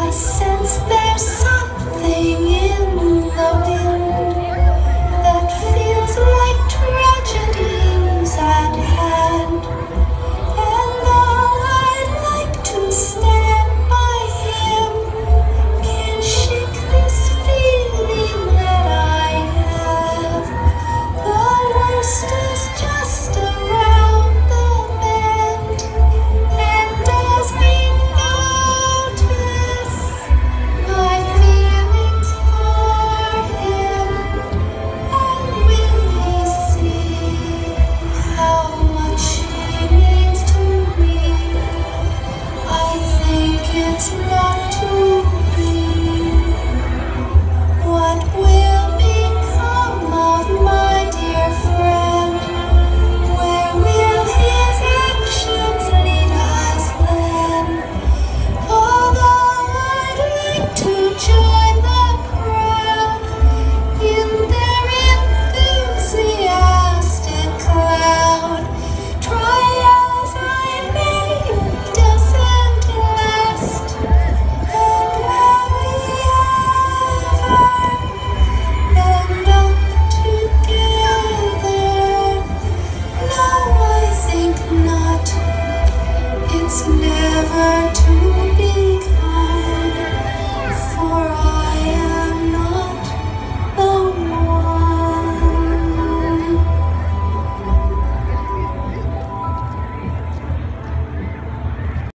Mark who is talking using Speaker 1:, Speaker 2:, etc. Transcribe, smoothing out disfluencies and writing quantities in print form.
Speaker 1: sense there's something in the wind that feels like tragedies at hand. And though I'd like to stand by him, can't shake this feeling that I have. The worst is just around the bend, and does he notice my feelings for him? And will he see how much he means to me? I think it's not to be. What will become of my dear friend? Where will his actions lead us then? Although I'd like to join the crowd in their enthusiastic cloud, try as I may, it doesn't last. And will we ever end up together? No, I think not. It's never too